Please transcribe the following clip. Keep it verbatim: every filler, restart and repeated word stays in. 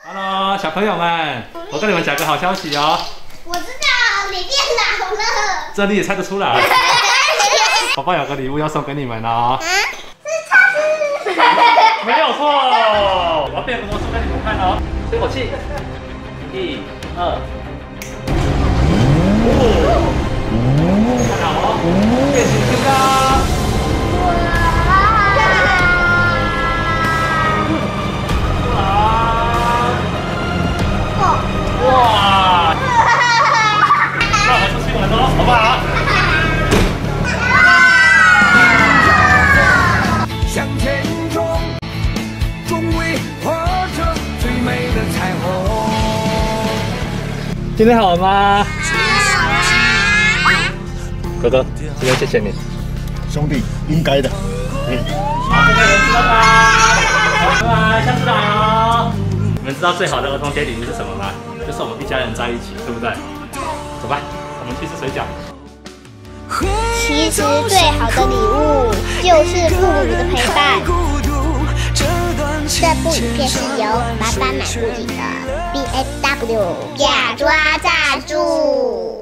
Hello， 小朋友们，我跟你们讲个好消息哦。 我知道你变老了。 这你也猜得出来。宝宝有个礼物要送给你们哦。 啊？是叉子。 没有错。我要变个魔术给你们看哦。吹口气，一、二。哦。看好哦，变形金刚。哇！那我们出去玩喽，好不好？ 向前冲，终会获得最美的彩虹。 今天好吗？哥哥，今天谢谢你。 兄弟，应该的。嗯。 好，各位人知道吗？好，拜拜，下次来哦。你们知道最好的儿童节礼物是什么吗？就是我们一家人在一起，对不对？走吧，我们去吃水饺。 其实最好的礼物就是父母的陪伴。这部影片是由爸爸买不起的 B F W 假抓赞助。